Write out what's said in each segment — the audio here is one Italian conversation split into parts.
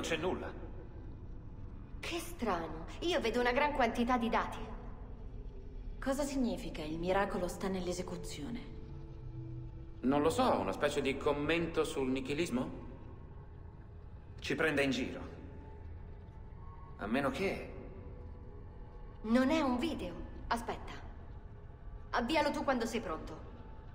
non c'è nulla. Che strano. Io vedo una gran quantità di dati. Cosa significa il miracolo sta nell'esecuzione? Non lo so, una specie di commento sul nichilismo? Ci prende in giro. A meno che... Non è un video. Aspetta. Avvialo tu quando sei pronto.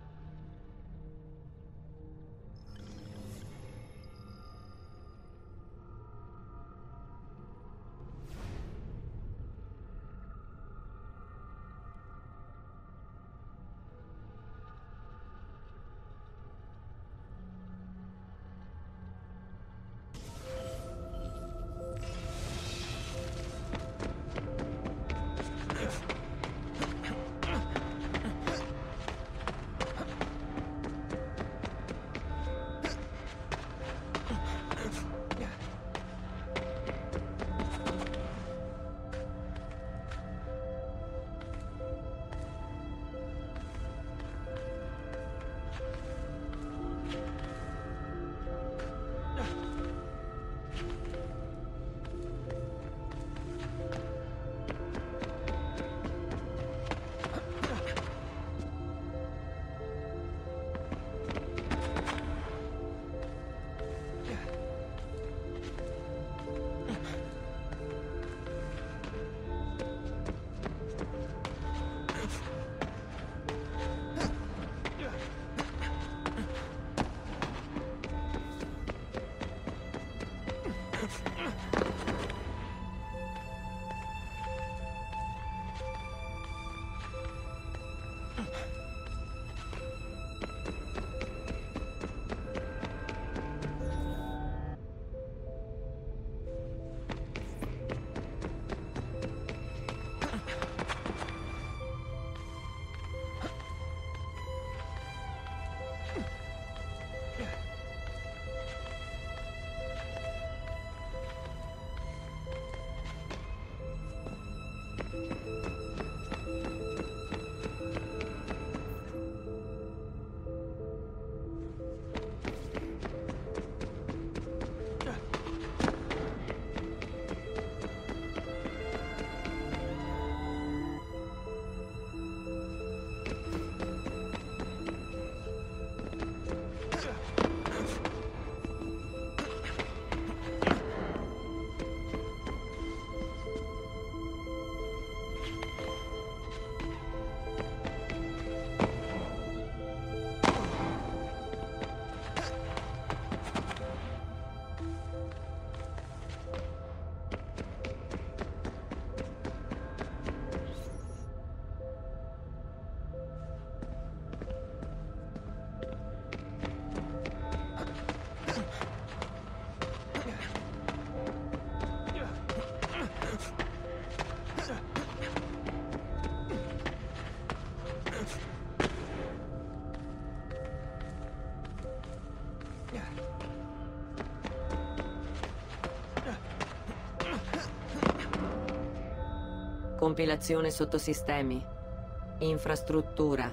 Compilazione sottosistemi. Infrastruttura.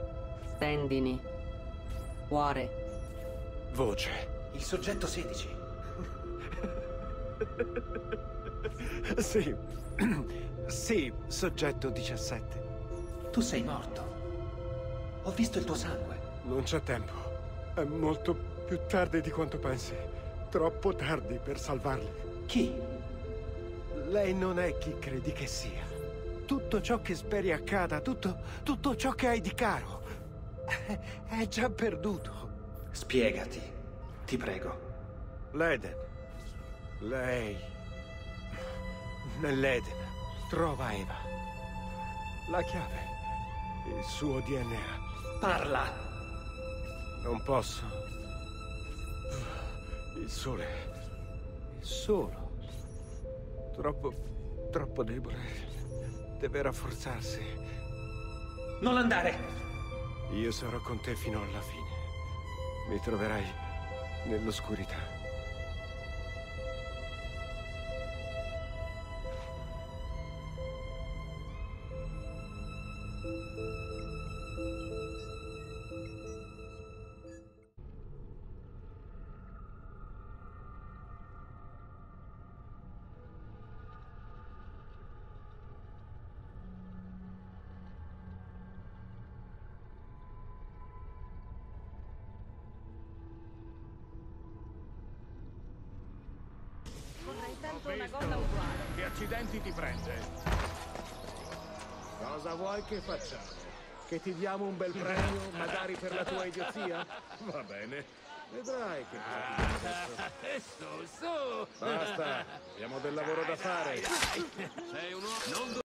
Tendini. Cuore. Voce. Il soggetto 16. Sì. Sì, soggetto 17. Tu sei morto. Ho visto il tuo sangue. Non c'è tempo. È molto più tardi di quanto pensi. Troppo tardi per salvarli. Chi? Lei non è chi credi che sia. Tutto ciò che speri accada, tutto ciò che hai di caro, è già perduto. Spiegati, ti prego. L'Eden. Lei... Nell'Eden trova Eva. La chiave. Il suo DNA. Parla! Non posso. Il sole. Il solo. Troppo debole. Deve rafforzarsi. Non andare! Io sarò con te fino alla fine. Mi troverai nell'oscurità. una cosa uguale. Che accidenti ti prende? Cosa vuoi che facciamo? Che ti diamo un bel premio, magari per la tua idiozia? Va bene. Vedrai che cosa ti adesso. Su! Basta, abbiamo del lavoro da fare. Sei un uomo...